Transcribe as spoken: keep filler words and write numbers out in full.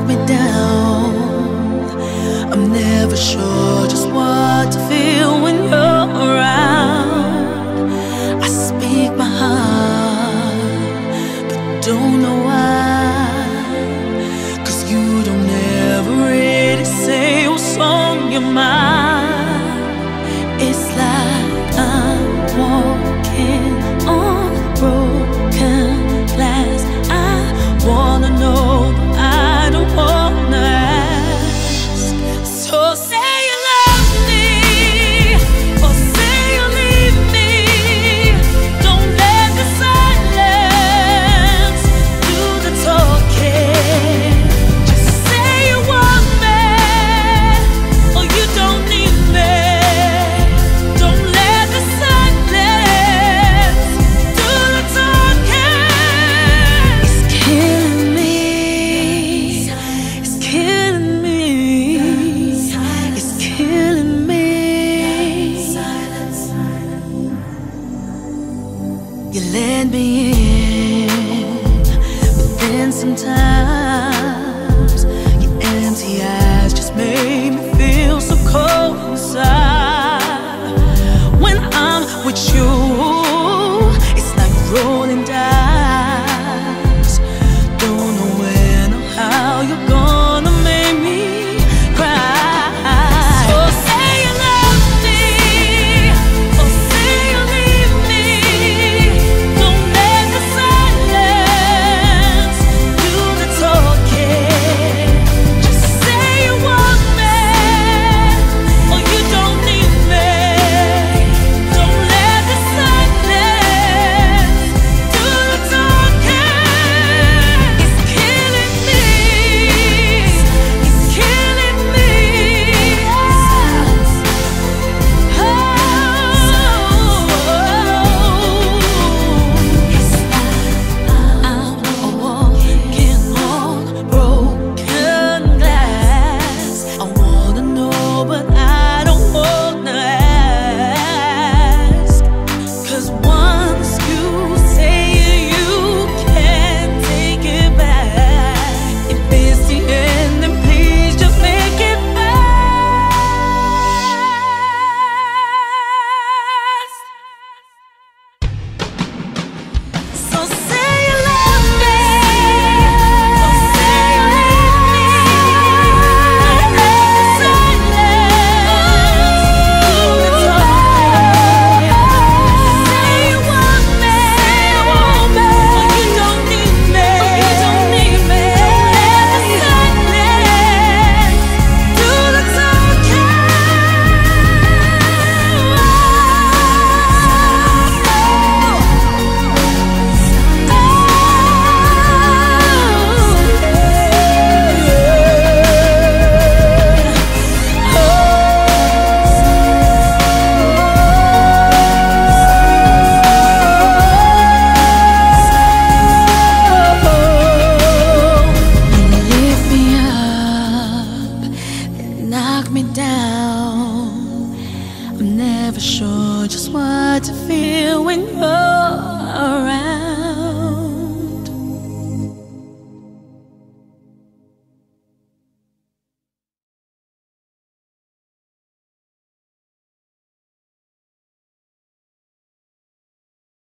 me down. I'm never sure just what to feel when you're around. I speak my heart, but don't know why. Cause you don't ever really say what's on your mind. It's like I'm walking on broken glass. I wanna know, but I don't wanna ask. So say you love me, or say you leave me. Don't let the silence do the talking. Just say you want me, or you don't need me. Don't let the silence do the talking. It's killing me. It's killing me. It's killing me. You let me in, but then sometimes your empty eyes just make me feel so cold inside. When I'm with you, it's like rolling dice. Don't know when or how you're gonna make me cry. So say you love me, or say you leave me. Don't let the silence do the talking. Just say you want me, or you don't need me. Don't let the silence do the talking. It's killing me. It's killing me. Oh, it's like I'm walking on broken glass. I wanna know, but I don't wanna ask. Cause once you say you can't take it back, if it's the end, then please just make it fast. So say you love me, or say you leave me. Don't let the silence do the talking. Say you want me, or you don't need me. Don't let the silence do the lift me up and knock me down. I'm never sure just what to feel when you're around.